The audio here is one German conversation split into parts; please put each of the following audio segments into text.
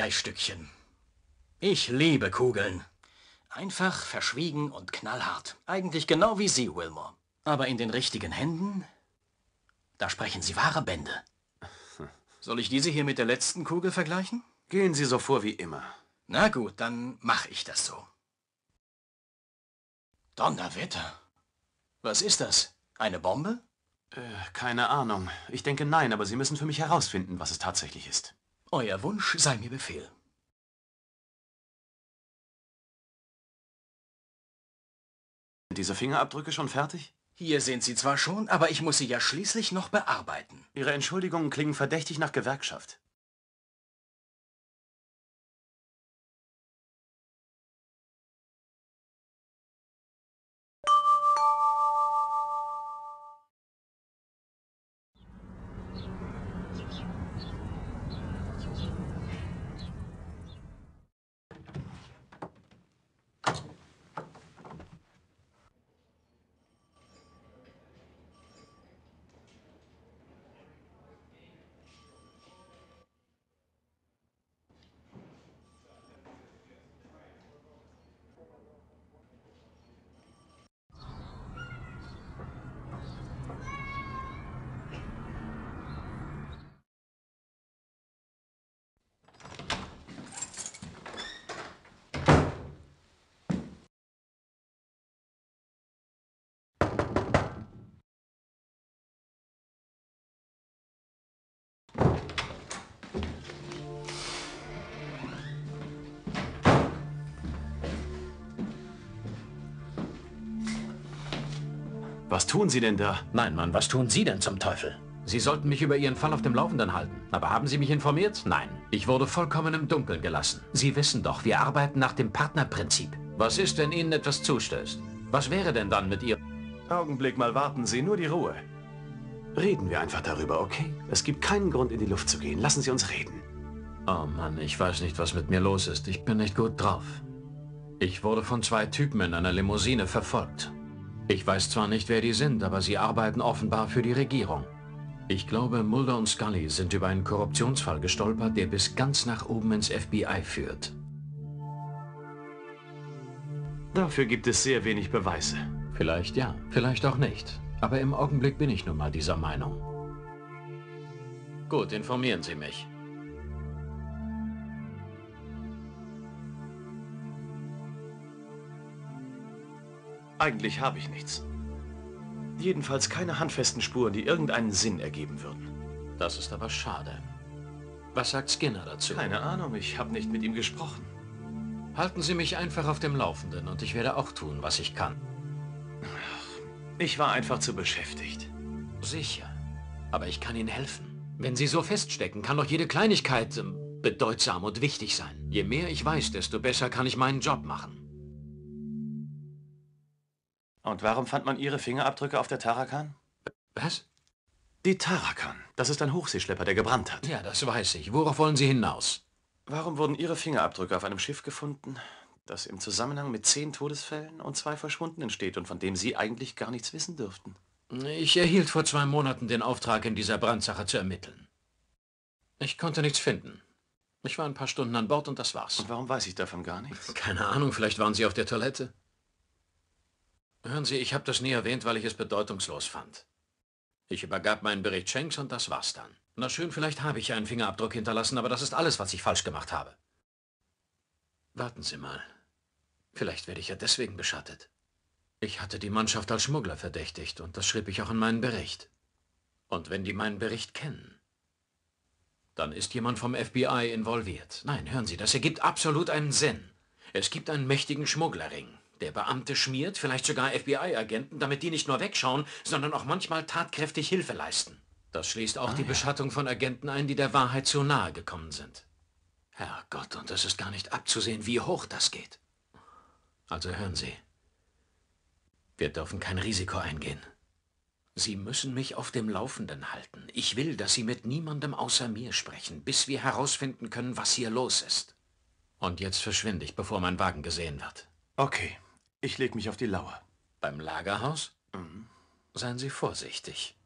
Eisstückchen. Ich liebe Kugeln. Einfach, verschwiegen und knallhart. Eigentlich genau wie Sie, Wilmore. Aber in den richtigen Händen, da sprechen Sie wahre Bände. Soll ich diese hier mit der letzten Kugel vergleichen? Gehen Sie so vor wie immer. Na gut, dann mache ich das so. Donnerwetter. Was ist das? Eine Bombe? Keine Ahnung. Ich denke nein, aber Sie müssen für mich herausfinden, was es tatsächlich ist. Euer Wunsch sei mir Befehl. Sind diese Fingerabdrücke schon fertig? Hier sind sie zwar schon, aber ich muss sie ja schließlich noch bearbeiten. Ihre Entschuldigungen klingen verdächtig nach Gewerkschaft. Was tun Sie denn da? Nein, Mann, was tun Sie denn zum Teufel? Sie sollten mich über Ihren Fall auf dem Laufenden halten. Aber haben Sie mich informiert? Nein. Ich wurde vollkommen im Dunkeln gelassen. Sie wissen doch, wir arbeiten nach dem Partnerprinzip. Was ist, wenn Ihnen etwas zustößt? Was wäre denn dann mit Ihrem... Augenblick mal, warten Sie, nur die Ruhe. Reden wir einfach darüber, okay? Es gibt keinen Grund, in die Luft zu gehen. Lassen Sie uns reden. Oh Mann, ich weiß nicht, was mit mir los ist. Ich bin nicht gut drauf. Ich wurde von 2 Typen in einer Limousine verfolgt. Ich weiß zwar nicht, wer die sind, aber sie arbeiten offenbar für die Regierung. Ich glaube, Mulder und Scully sind über einen Korruptionsfall gestolpert, der bis ganz nach oben ins FBI führt. Dafür gibt es sehr wenig Beweise. Vielleicht ja, vielleicht auch nicht. Aber im Augenblick bin ich nun mal dieser Meinung. Gut, informieren Sie mich. Eigentlich habe ich nichts. Jedenfalls keine handfesten Spuren, die irgendeinen Sinn ergeben würden. Das ist aber schade. Was sagt Skinner dazu? Keine Ahnung, ich habe nicht mit ihm gesprochen. Halten Sie mich einfach auf dem Laufenden und ich werde auch tun, was ich kann. Ich war einfach zu beschäftigt. Sicher. Aber ich kann Ihnen helfen. Wenn Sie so feststecken, kann doch jede Kleinigkeit bedeutsam und wichtig sein. Je mehr ich weiß, desto besser kann ich meinen Job machen. Und warum fand man Ihre Fingerabdrücke auf der Tarakan? Was? Die Tarakan. Das ist ein Hochseeschlepper, der gebrannt hat. Ja, das weiß ich. Worauf wollen Sie hinaus? Warum wurden Ihre Fingerabdrücke auf einem Schiff gefunden, das im Zusammenhang mit 10 Todesfällen und 2 Verschwundenen steht und von dem Sie eigentlich gar nichts wissen dürften? Ich erhielt vor 2 Monaten den Auftrag, in dieser Brandsache zu ermitteln. Ich konnte nichts finden. Ich war ein paar Stunden an Bord und das war's. Und warum weiß ich davon gar nichts? Keine Ahnung, vielleicht waren Sie auf der Toilette. Hören Sie, ich habe das nie erwähnt, weil ich es bedeutungslos fand. Ich übergab meinen Bericht Shanks und das war's dann. Na schön, vielleicht habe ich einen Fingerabdruck hinterlassen, aber das ist alles, was ich falsch gemacht habe. Warten Sie mal. Vielleicht werde ich ja deswegen beschattet. Ich hatte die Mannschaft als Schmuggler verdächtigt und das schrieb ich auch in meinen Bericht. Und wenn die meinen Bericht kennen, dann ist jemand vom FBI involviert. Nein, hören Sie, das ergibt absolut einen Sinn. Es gibt einen mächtigen Schmugglerring. Der Beamte schmiert, vielleicht sogar FBI-Agenten, damit die nicht nur wegschauen, sondern auch manchmal tatkräftig Hilfe leisten. Das schließt auch die Beschattung von Agenten ein, die der Wahrheit zu nahe gekommen sind. Herrgott, und es ist gar nicht abzusehen, wie hoch das geht. Also hören Sie, wir dürfen kein Risiko eingehen. Sie müssen mich auf dem Laufenden halten. Ich will, dass Sie mit niemandem außer mir sprechen, bis wir herausfinden können, was hier los ist. Und jetzt verschwinde ich, bevor mein Wagen gesehen wird. Okay, ich leg mich auf die Lauer. Beim Lagerhaus? Seien Sie vorsichtig.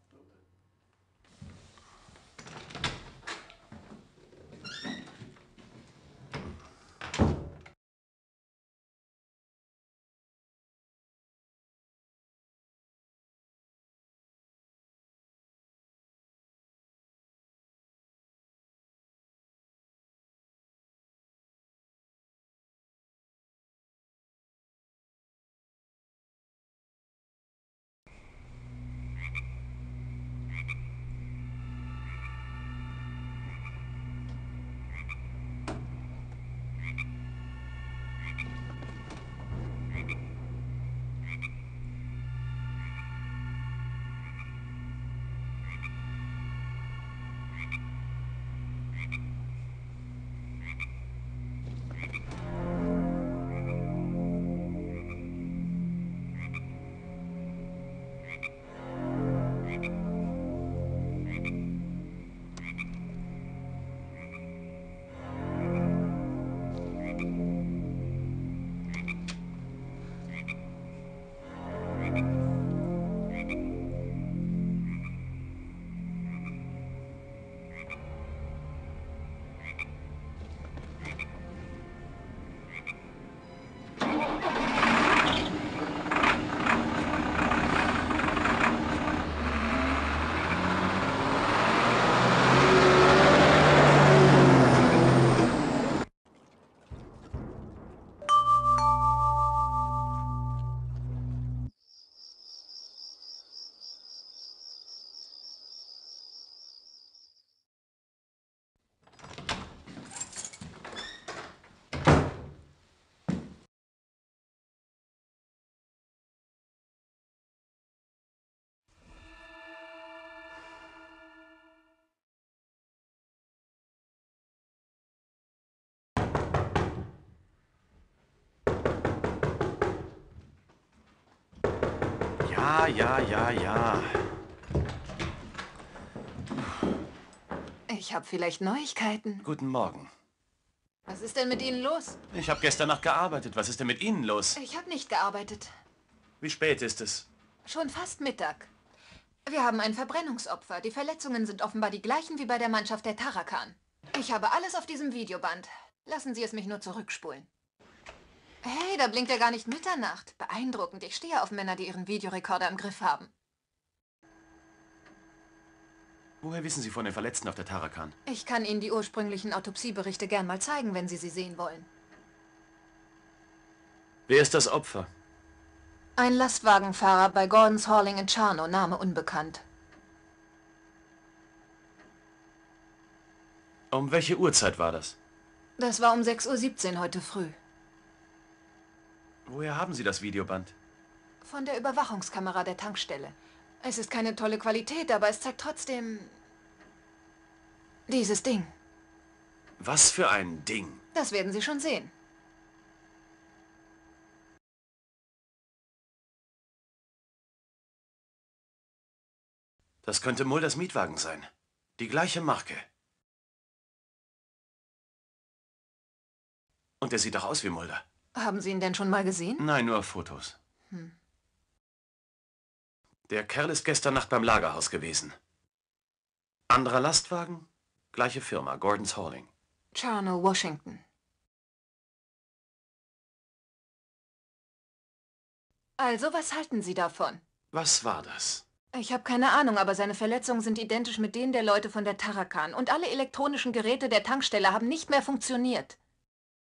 Ja. Ich habe vielleicht Neuigkeiten. Guten Morgen. Was ist denn mit Ihnen los? Ich habe gestern Nacht gearbeitet. Was ist denn mit Ihnen los? Ich habe nicht gearbeitet. Wie spät ist es? Schon fast Mittag. Wir haben ein Verbrennungsopfer. Die Verletzungen sind offenbar die gleichen wie bei der Mannschaft der Tarakan. Ich habe alles auf diesem Videoband. Lassen Sie es mich nur zurückspulen. Hey, da blinkt ja gar nicht Mitternacht. Beeindruckend. Ich stehe auf Männer, die ihren Videorekorder im Griff haben. Woher wissen Sie von den Verletzten auf der Tarakan? Ich kann Ihnen die ursprünglichen Autopsieberichte gern mal zeigen, wenn Sie sie sehen wollen. Wer ist das Opfer? Ein Lastwagenfahrer bei Gordon's Hauling in Charno, Name unbekannt. Um welche Uhrzeit war das? Das war um 6:17 Uhr heute früh. Woher haben Sie das Videoband? Von der Überwachungskamera der Tankstelle. Es ist keine tolle Qualität, aber es zeigt trotzdem... dieses Ding. Was für ein Ding? Das werden Sie schon sehen. Das könnte Mulders Mietwagen sein. Die gleiche Marke. Und der sieht doch aus wie Mulder. Haben Sie ihn denn schon mal gesehen? Nein, nur auf Fotos. Der Kerl ist gestern Nacht beim Lagerhaus gewesen. Anderer Lastwagen, gleiche Firma, Gordon's Hauling. Charno, Washington. Also, was halten Sie davon? Was war das? Ich habe keine Ahnung, aber seine Verletzungen sind identisch mit denen der Leute von der Tarakan. Und alle elektronischen Geräte der Tankstelle haben nicht mehr funktioniert.